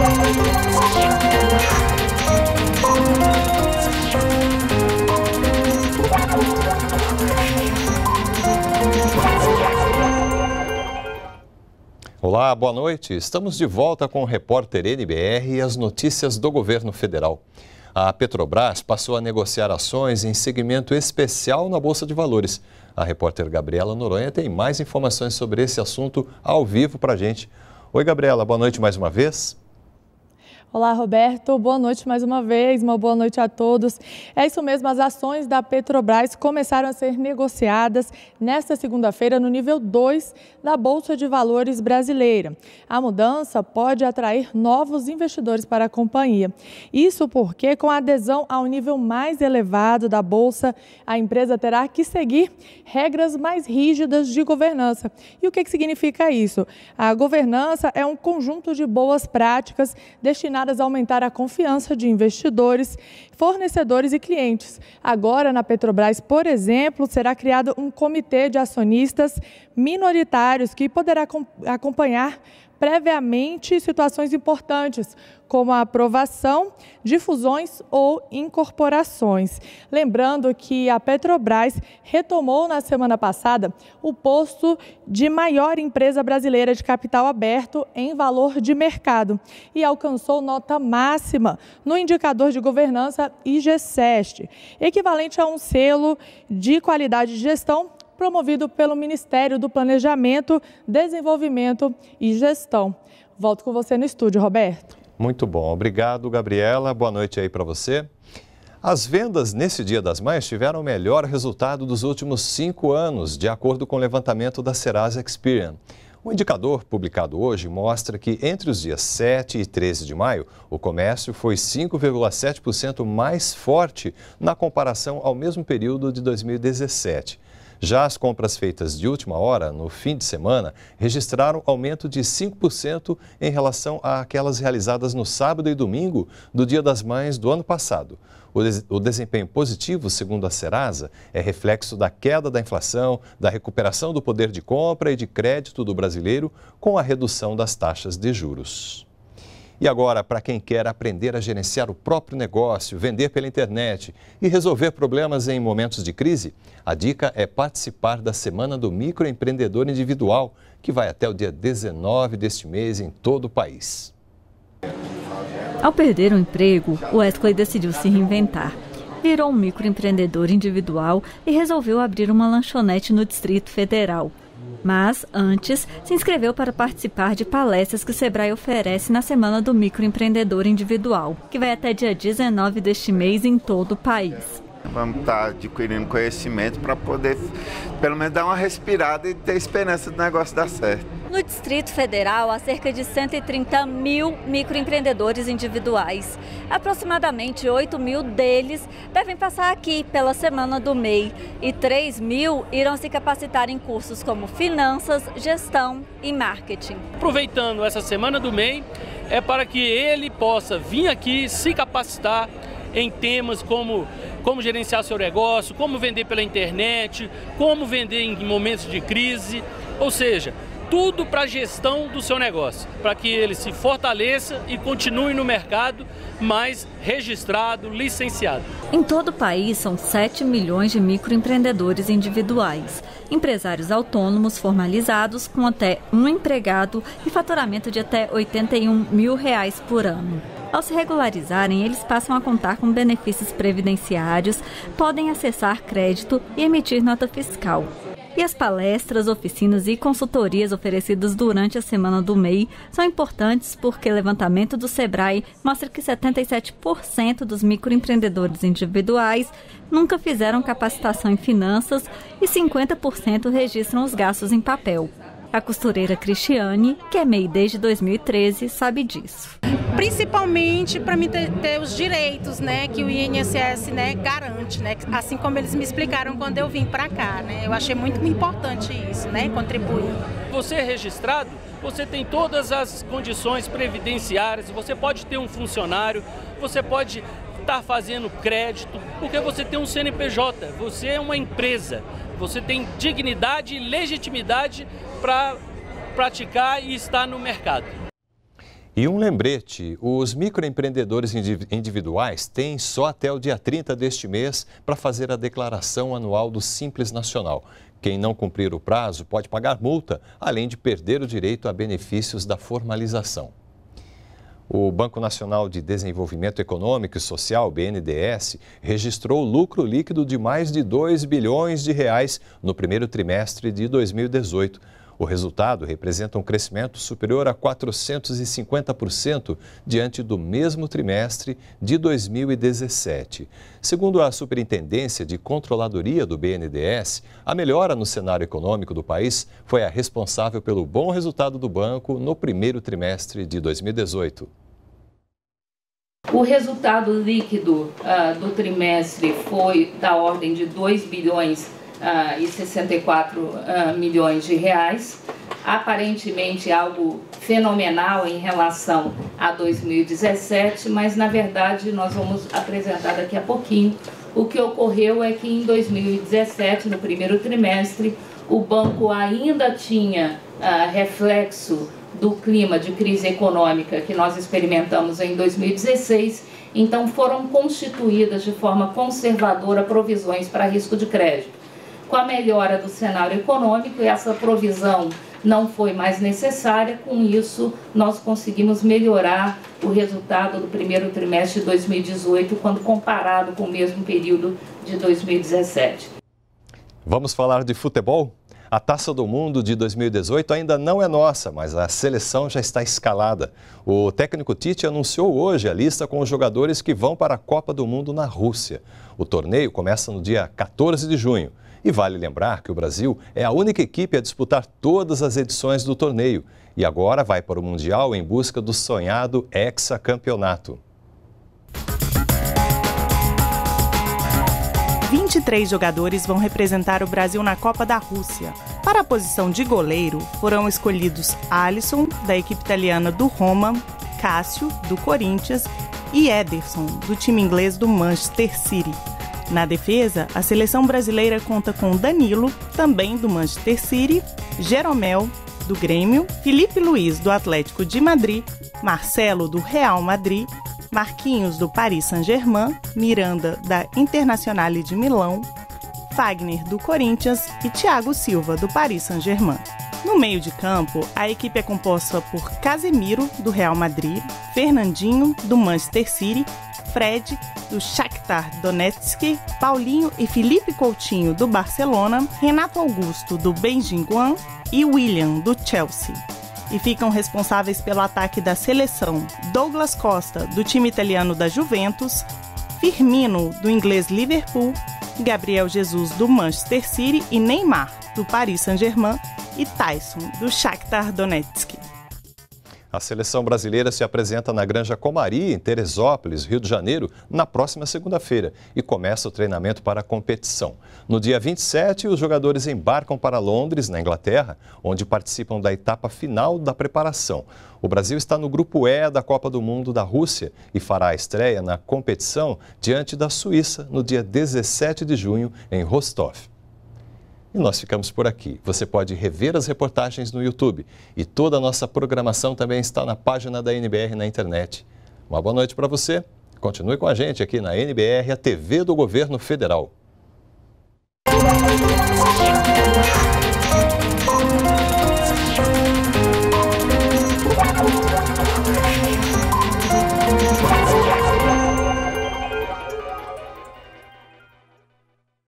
Olá, boa noite. Estamos de volta com o repórter NBR e as notícias do governo federal. A Petrobras passou a negociar ações em segmento especial na Bolsa de Valores. A repórter Gabriela Noronha tem mais informações sobre esse assunto ao vivo para a gente. Oi, Gabriela, boa noite mais uma vez. Olá, Roberto. Boa noite mais uma vez. Uma boa noite a todos. É isso mesmo, as ações da Petrobras começaram a ser negociadas nesta segunda-feira no nível 2 da Bolsa de Valores brasileira. A mudança pode atrair novos investidores para a companhia. Isso porque, com a adesão ao nível mais elevado da Bolsa, a empresa terá que seguir regras mais rígidas de governança. E o que significa isso? A governança é um conjunto de boas práticas destinadas a aumentar a confiança de investidores, fornecedores e clientes. Agora, na Petrobras, por exemplo, será criado um comitê de acionistas minoritários que poderá acompanhar previamente situações importantes, como a aprovação de fusões ou incorporações. Lembrando que a Petrobras retomou na semana passada o posto de maior empresa brasileira de capital aberto em valor de mercado e alcançou nota máxima no indicador de governança IG-SEST, equivalente a um selo de qualidade de gestão promovido pelo Ministério do Planejamento, Desenvolvimento e Gestão. Volto com você no estúdio, Roberto. Muito bom. Obrigado, Gabriela. Boa noite aí para você. As vendas nesse Dia das Mães tiveram o melhor resultado dos últimos 5 anos, de acordo com o levantamento da Serasa Experian. O indicador publicado hoje mostra que entre os dias 7 e 13 de maio, o comércio foi 5,7% mais forte na comparação ao mesmo período de 2017. Já as compras feitas de última hora, no fim de semana, registraram aumento de 5% em relação àquelas realizadas no sábado e domingo do Dia das Mães do ano passado. O desempenho positivo, segundo a Serasa, é reflexo da queda da inflação, da recuperação do poder de compra e de crédito do brasileiro com a redução das taxas de juros. E agora, para quem quer aprender a gerenciar o próprio negócio, vender pela internet e resolver problemas em momentos de crise, a dica é participar da Semana do Microempreendedor Individual, que vai até o dia 19 deste mês em todo o país. Ao perder o emprego, Wesley decidiu se reinventar. Virou um microempreendedor individual e resolveu abrir uma lanchonete no Distrito Federal. Mas, antes, se inscreveu para participar de palestras que o Sebrae oferece na Semana do Microempreendedor Individual, que vai até dia 19 deste mês em todo o país. Vamos estar adquirindo conhecimento para poder, pelo menos, dar uma respirada e ter esperança do negócio dar certo. No Distrito Federal, há cerca de 130 mil microempreendedores individuais. Aproximadamente 8 mil deles devem passar aqui pela Semana do MEI e 3 mil irão se capacitar em cursos como finanças, gestão e marketing. Aproveitando essa Semana do MEI, é para que ele possa vir aqui se capacitar em temas como gerenciar seu negócio, como vender pela internet, como vender em momentos de crise, ou seja, tudo para a gestão do seu negócio, para que ele se fortaleça e continue no mercado, mas registrado, licenciado. Em todo o país, são 7 milhões de microempreendedores individuais, empresários autônomos formalizados com até um empregado e faturamento de até R$81 mil por ano. Ao se regularizarem, eles passam a contar com benefícios previdenciários, podem acessar crédito e emitir nota fiscal. E as palestras, oficinas e consultorias oferecidas durante a Semana do MEI são importantes porque o levantamento do Sebrae mostra que 77% dos microempreendedores individuais nunca fizeram capacitação em finanças e 50% registram os gastos em papel. A costureira Cristiane, que é MEI desde 2013, sabe disso. Principalmente para mim ter os direitos, né, que o INSS, né, garante, né, assim como eles me explicaram quando eu vim para cá, né, eu achei muito importante isso, né, contribuir. Você é registrado, você tem todas as condições previdenciárias, você pode ter um funcionário, você pode estar fazendo crédito, porque você tem um CNPJ, você é uma empresa, você tem dignidade e legitimidade para praticar e estar no mercado. E um lembrete, os microempreendedores individuais têm só até o dia 30 deste mês para fazer a declaração anual do Simples Nacional. Quem não cumprir o prazo pode pagar multa, além de perder o direito a benefícios da formalização. O Banco Nacional de Desenvolvimento Econômico e Social, BNDES, registrou lucro líquido de mais de 2 bilhões de reais no primeiro trimestre de 2018. O resultado representa um crescimento superior a 450% diante do mesmo trimestre de 2017. Segundo a Superintendência de Controladoria do BNDES, a melhora no cenário econômico do país foi a responsável pelo bom resultado do banco no primeiro trimestre de 2018. O resultado líquido do trimestre foi da ordem de 2 bilhões e 64 milhões de reais, aparentemente algo fenomenal em relação a 2017, mas na verdade nós vamos apresentar daqui a pouquinho. O que ocorreu é que em 2017, no primeiro trimestre, o banco ainda tinha reflexo do clima de crise econômica que nós experimentamos em 2016, então foram constituídas de forma conservadora provisões para risco de crédito. Com a melhora do cenário econômico, essa provisão não foi mais necessária. Com isso, nós conseguimos melhorar o resultado do primeiro trimestre de 2018, quando comparado com o mesmo período de 2017. Vamos falar de futebol? A Taça do Mundo de 2018 ainda não é nossa, mas a seleção já está escalada. O técnico Tite anunciou hoje a lista com os jogadores que vão para a Copa do Mundo na Rússia. O torneio começa no dia 14 de junho. E vale lembrar que o Brasil é a única equipe a disputar todas as edições do torneio e agora vai para o Mundial em busca do sonhado hexacampeonato. 23 jogadores vão representar o Brasil na Copa da Rússia. Para a posição de goleiro, foram escolhidos Alisson, da equipe italiana do Roma, Cássio, do Corinthians, e Ederson, do time inglês do Manchester City. Na defesa, a seleção brasileira conta com Danilo, também do Manchester City, Jeromel, do Grêmio, Felipe Luiz, do Atlético de Madrid, Marcelo, do Real Madrid, Marquinhos, do Paris Saint-Germain, Miranda, da Internazionale de Milão, Fagner, do Corinthians e Thiago Silva, do Paris Saint-Germain. No meio de campo, a equipe é composta por Casemiro, do Real Madrid, Fernandinho, do Manchester City, Fred, do Shakhtar Donetsk, Paulinho e Felipe Coutinho, do Barcelona, Renato Augusto, do Benfica e William, do Chelsea. E ficam responsáveis pelo ataque da seleção Douglas Costa, do time italiano da Juventus, Firmino, do inglês Liverpool, Gabriel Jesus, do Manchester City e Neymar, do Paris Saint-Germain e Tyson, do Shakhtar Donetsk. A seleção brasileira se apresenta na Granja Comari, em Teresópolis, Rio de Janeiro, na próxima segunda-feira e começa o treinamento para a competição. No dia 27, os jogadores embarcam para Londres, na Inglaterra, onde participam da etapa final da preparação. O Brasil está no grupo E da Copa do Mundo da Rússia e fará a estreia na competição diante da Suíça no dia 17 de junho, em Rostov. E nós ficamos por aqui. Você pode rever as reportagens no YouTube e toda a nossa programação também está na página da NBR na internet. Uma boa noite para você. Continue com a gente aqui na NBR, a TV do Governo Federal.